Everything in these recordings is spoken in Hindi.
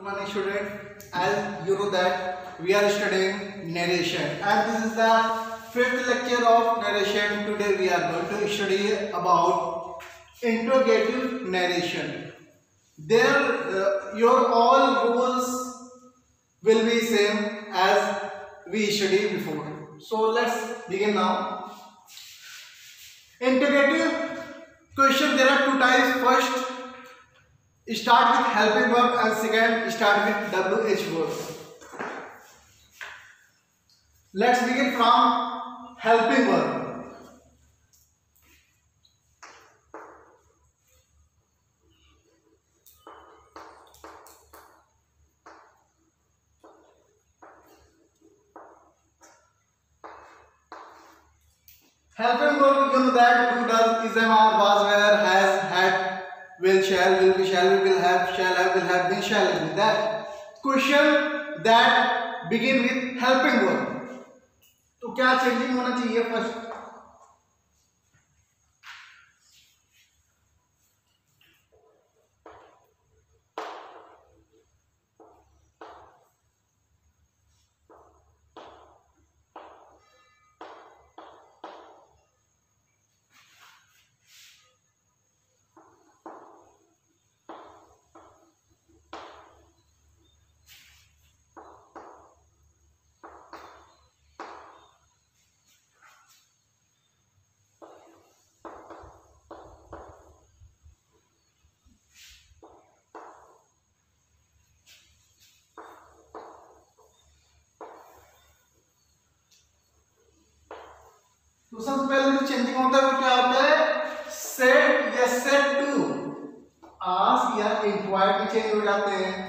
Morning student, as you know that we are studying narration and this is the fifth lecture of narration. Today we are going to study about interrogative narration. There your all rules will be same as we studied before. So let's begin now. Interrogative question, there are two types. First, start with helping verb and second start with WH verb. Let's begin from helping verb. Helping verb, you know that do, does, is, am, are, was, were, has, had, will, shall, will be, will have been, shall have been. That question that begin with helping verb. तो क्या चेंजिंग होना चाहिए? फर्स्ट तो सबसे पहले जो चेंजिंग होता है वो क्या होता है? सेट या सेट टू, आस्क या इंक्वायर में चेंज हो जाते हैं.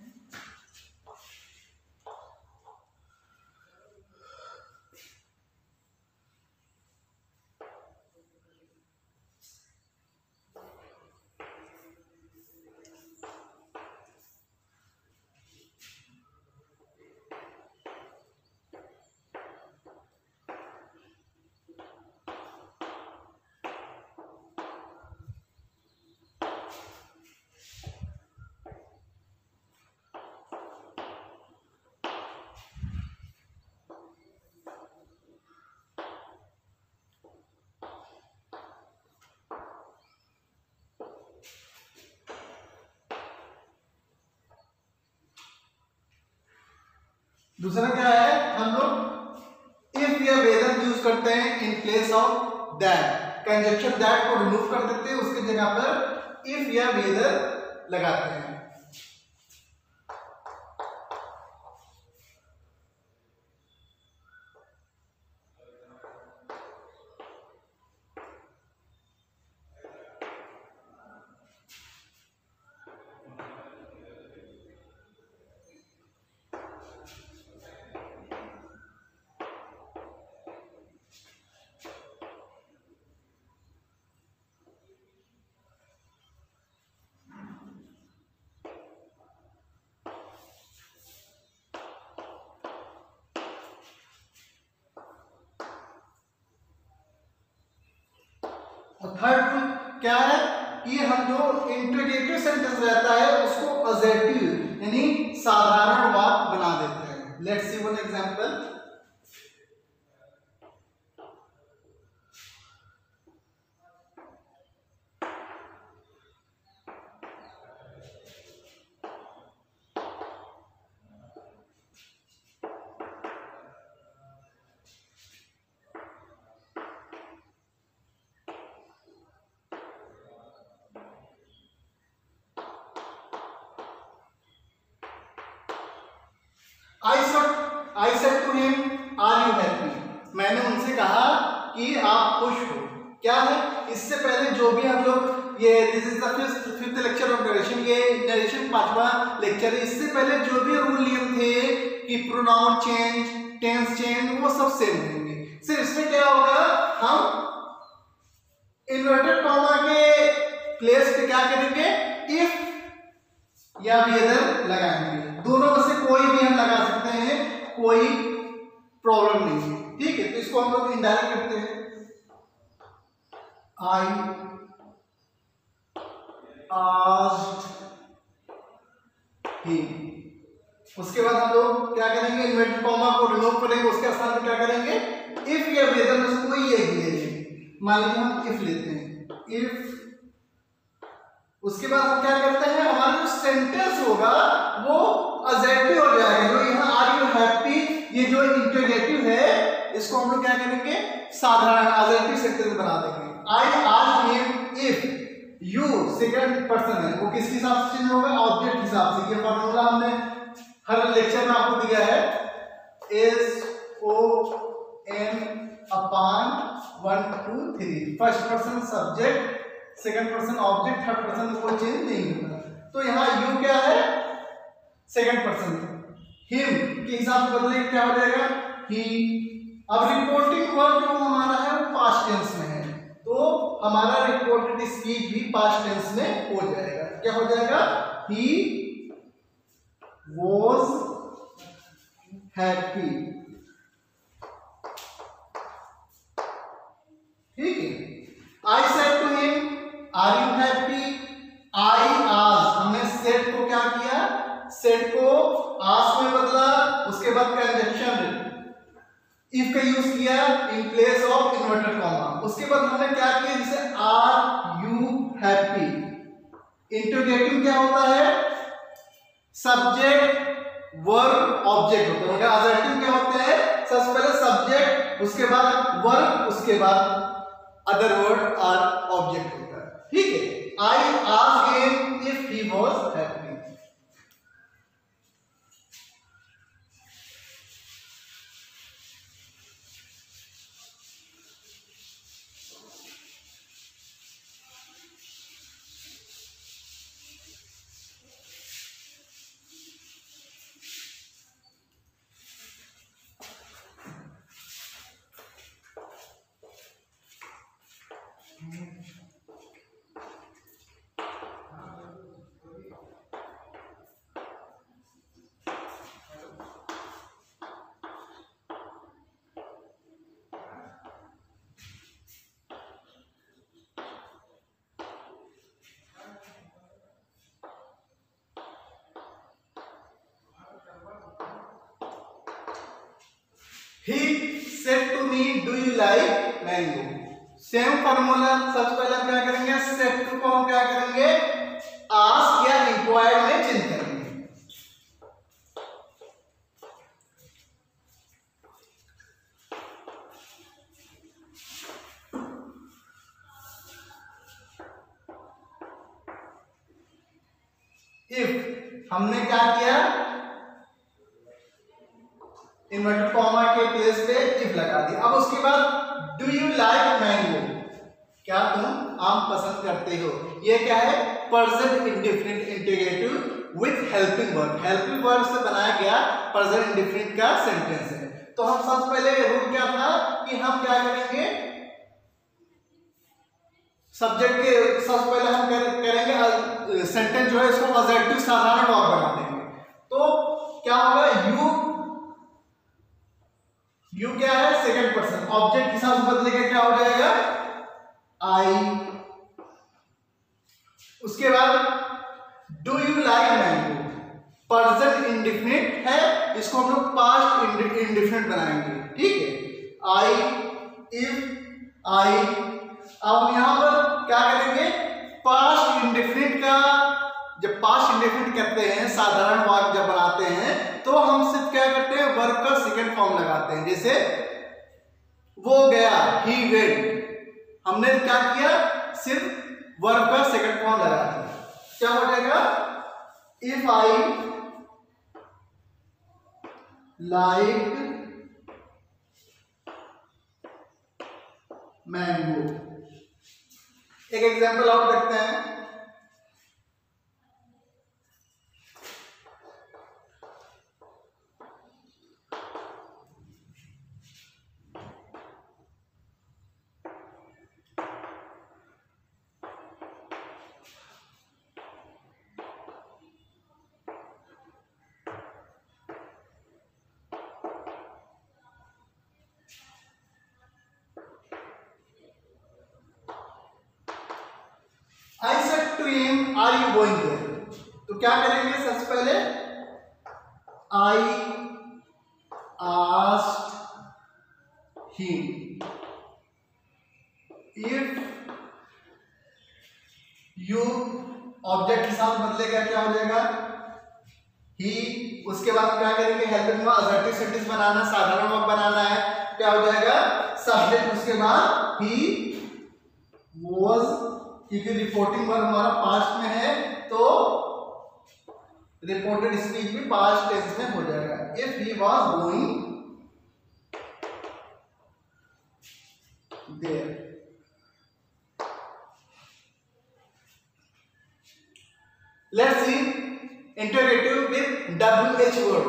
दूसरा क्या है? हम लोग इफ या वेदर यूज करते हैं in place of that. Conjunction that को रिमूव कर देते हैं, उसके जगह पर इफ या वेदर लगाते हैं. और थर्ड रूल क्या है कि हम जो इंटरोगेटिव सेंटेंस रहता है उसको अजेटिव यानी साधारण वाक्य बना देते हैं. Let's see one example. I said to him, are you happy? मैंने उनसे कहा कि आप खुश हो. क्या है? इससे पहले जो भी हम लोग ये this is the fifth lecture of narration, ये नरेशन 5वां लेक्चर है. इससे पहले जो भी रूल नियम थे कि प्रोनाउन चेंज, टेंस चेंज, वो सब सेम होंगे. सिर्फ इसमें क्या होगा, हम इन्वर्टेड कॉमा के प्लेस पे क्या करेंगे? इफ या वेदर लगाएंगे. दोनों में से कोई भी हम लगा सकते हैं, कोई प्रॉब्लम नहीं है. ठीक है, तो इसको हम लोग इनडायरेक्ट करते हैं. I asked him. उसके बाद हम लोग क्या करेंगे, इन्वर्टेड कॉमा को रिमूव करेंगे, उसके स्थान पर क्या करेंगे, इफ या वेदर में से कोई एक ले लेंगे। मान लीजिए हम इफ लेते हैं, इफ, उसके बाद हम क्या करते हैं, हमारा जो सेंटेंस होगा वो एडजेक्टिव हो जाएगा। जो यहाँ आर यू हैप्पी, ये जो इंटरोगेटिव है, इसको हम लोग क्या करेंगे, साधारण एडजेक्टिव सेंटेंस बना देंगे। I asked him if you, second person है, वो किस हिसाब से चेंज होगा, ऑब्जेक्ट हिसाब से। ये फॉर्मूला हमने हर लेक्चर में आपको दिया है, S O N upon 1 2 3, first person subject, second person object, third person कोई चेंज नहीं होगा। तो यहाँ यू क्या है, सेकंड पर्सन, हिम के हिसाब से बदले क्या हो जाएगा, ही। अब रिपोर्टिंग वर्ब जो हमारा है वो पास्ट टेंस में है, तो हमारा रिपोर्टेड स्पीच भी पास्ट टेंस में हो जाएगा। क्या हो जाएगा, ही was happy। ठीक है, I said to him are you happy, I asked, हमने said को क्या किया, said को ask में बदला, उसके बाद कंजक्शन if का यूज किया in place of inverted comma. उसके बाद हमने क्या किया, जैसे are you happy, इंटरोगेटिव क्या होता है, सब्जेक्ट वर्ब ऑब्जेक्ट होता है। एडजेक्टिव क्या होते हैं, सबसे पहले सब्जेक्ट, उसके बाद वर्ब, उसके बाद अदर वर्ड और ऑब्जेक्ट होता है। ठीक है, I asked him if he was happy. He said to me, do you like mango? Same formula, सबसे पहले हम क्या करेंगे, said to को हम क्या करेंगे, ask या inquire में चेंज करेंगे। if हमने क्या किया, इन्वर्टेड कॉमा के प्लेस पे इफ लगा दी। अब उसके बाद डू यू लाइक मैंगो, क्या तुम आम पसंद करते हो, ये क्या है, present indefinite integrative with helping verb, helping verb से बनाया गया प्रेजेंट इंडेफिनिट का सेंटेंस है। तो हम सबसे पहले रूल क्या था कि हम क्या करेंगे, सब्जेक्ट के सबसे पहले हम करेंगे सेंटेंस जो है इसको एडजेक्टिव साधारण वर्ब बना देंगे। तो क्या होगा, यू क्या है, सेकंड पर्सन, ऑब्जेक्ट के साथ बदलेगा, क्या हो जाएगा, आई। उसके बाद do you like mango, present indefinite है, इसको हम लोग पास्ट इंडेफिनिट बनाएंगे। ठीक है, आई, इफ, आई। अब यहां पर क्या करेंगे, पास्ट इंडेफिनिट का, जब पास्ट इंडेफिनिट करते हैं, साधारण वाक्य जब बनाते हैं, तो हम सिर्फ क्या करते हैं, वर्ब का सेकंड फॉर्म लगाते हैं। जैसे वो गया, ही वेंट, हमने क्या किया, सिर्फ वर्ब का सेकंड फॉर्म लगा दिया। क्या हो जाएगा, इफ आई लाइक मैंगो। एक एग्जांपल और देखते हैं, I said to him, are you going there? तो क्या करेंगे, सबसे पहले I asked him. If you object के साथ बदलेगा क्या हो जाएगा? ही, उसके बाद क्या करेंगे? हेल्पिंग वर्ब, असर्टिव सेंटेंस बनाना, साधारण वर्ब बनाना है, क्या हो जाएगा? सब्जेक्ट, उसके बाद ही वाज, क्योंकि रिपोर्टिंग वर्ब हमारा पास्ट में है तो रिपोर्टेड स्पीच भी पास्ट टेंस में हो जाएगा. If he was going there. Let's see interrogative with WH word.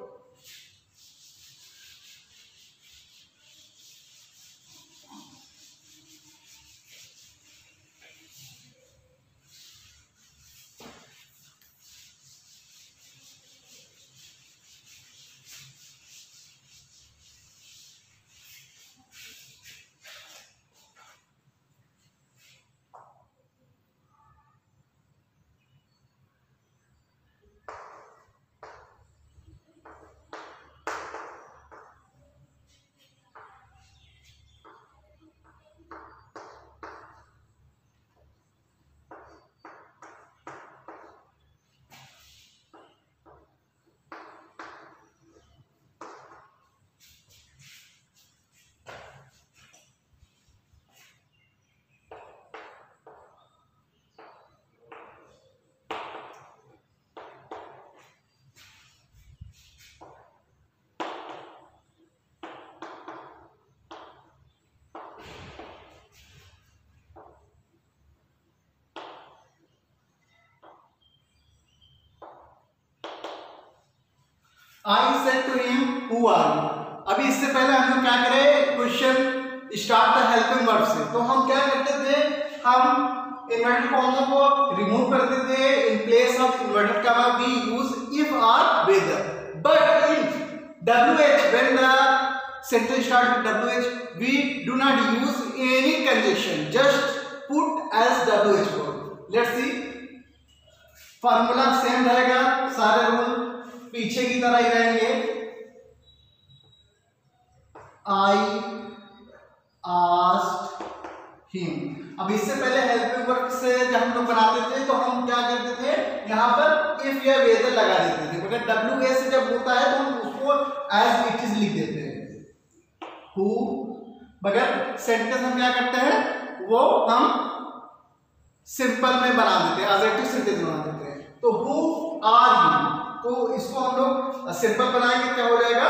I said to him, who are you? अभी इससे पहले हम लोग क्या करें? Question start the helping verb से. तो हम क्या करते थे? हम इन्वर्टेड कॉमा को रिमूव करते थे. In place of inverted comma we use if और whether. But in WH, when the sentence starts with WH, we do not use any conjunction. Just put as WH word. Let's see. Formula same रहेगा, सारे रूल पीछे की तरह ही रहेंगे. I asked him. अब इससे पहले हेल्पिंग वर्ब से जब हम लोग बनाते थे तो हम क्या करते थे? यहाँ पर इफ या वेदर लगा देते थे. मगर WH से जब होता है तो हम उसको एज इट इज लिख देते हैं. Who, मगर सेंटेंस हम क्या करते हैं? वो हम सिंपल में बना देते हैं, एडजेक्टिव सेंटेंस बना देते हैं. तो हु आर यू, तो इसको हम लोग सिंपल बनाएंगे, क्या हो जाएगा?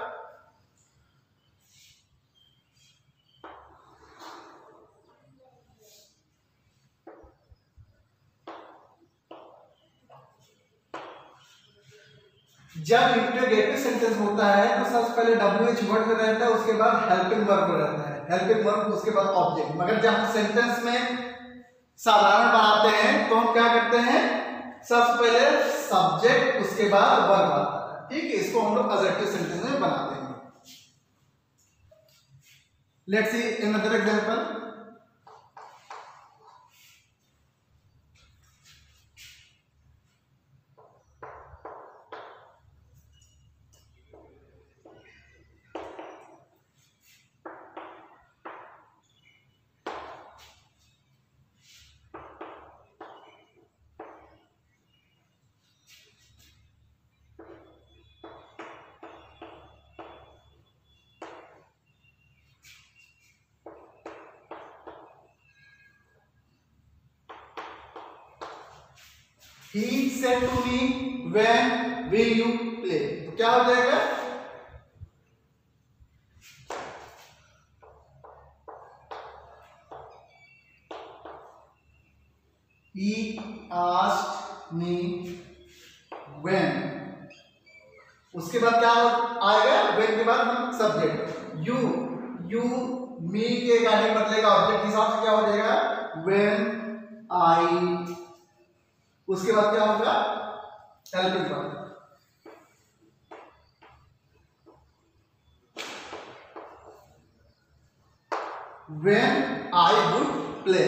जब इंटरोगेटिव सेंटेंस होता है तो सबसे पहले WH वर्ड में रहता है, उसके बाद हेल्पिंग वर्ब रहता है, हेल्पिंग वर्ब उसके बाद ऑब्जेक्ट. मगर जब हम सेंटेंस में साधारण बनाते हैं तो हम क्या करते हैं? सबसे पहले सब्जेक्ट, उसके बाद वर्ब आता है. ठीक है, इसको हम लोग एडजेक्टिव सेंटेंस में बना देंगे. Let's see another example. He said to me, when will you play? तो क्या हो जाएगा? He asked me when. उसके बाद क्या आएगा? when के बाद हम सब्जेक्ट. you me के गाने बदलेगा ऑब्जेक्ट के हिसाब से, क्या हो जाएगा? when I. उसके बाद क्या होगा? Helping verb. when I would play.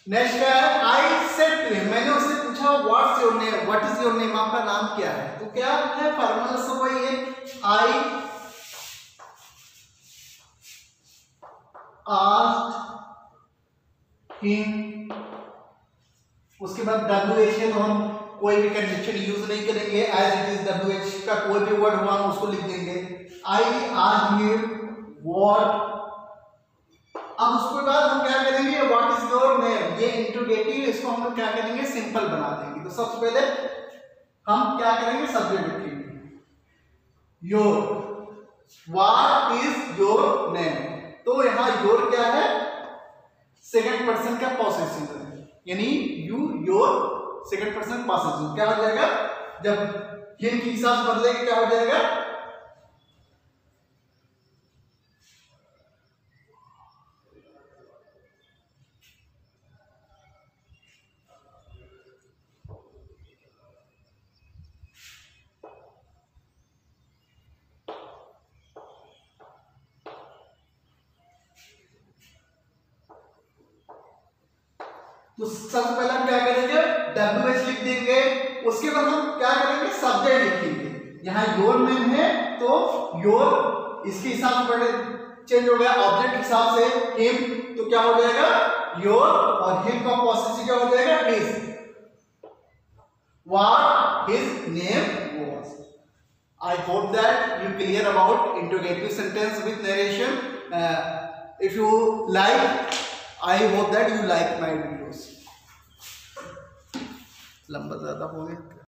Next क्या है, आई सेड टू हिम, मैंने उससे पूछा what's your name, what is your name, आपका नाम क्या है। तो क्या है फॉर्मूला सब वही है, आई आस्क्ड हिम, उसके बाद WH है तो हम कोई भी कंडीशन यूज नहीं करेंगे, एज इट इज WH का कोई भी वर्ड हुआ हम उसको लिख देंगे। आई आस्क्ड हिम व्हाट, अब उसके बाद हम क्या करेंगे, व्हाट इज योर नेम, ये इंट्रोगेटिव, इसको हम लोग क्या करेंगे, सिंपल बना देंगे। तो सबसे पहले हम क्या करेंगे, सब्जेक्ट लिखेंगे your, what is your name. तो यहाँ योर क्या है, सेकंड पर्सन का पॉसेसिव है, यानी you your second person possessive, क्या हो जाएगा, जब हिम के हिसाब से बदलेगा क्या हो जाएगा, तो सबसे पहले हम क्या करेंगे, WH लिख देंगे, उसके बाद हम क्या करेंगे, सब्जेक्ट लिखेंगे। यहाँ योर नेम है तो योर इसके हिसाब से चेंज हो गया, ऑब्जेक्ट के हिसाब से हिम, तो क्या हो जाएगा योर, और हिम का पॉसेसिव क्या हो जाएगा his, what his name was. I hope that you clear about interrogative sentence with narration. If you like, I hope that you like my videos. लंबा ज़्यादा हो गया।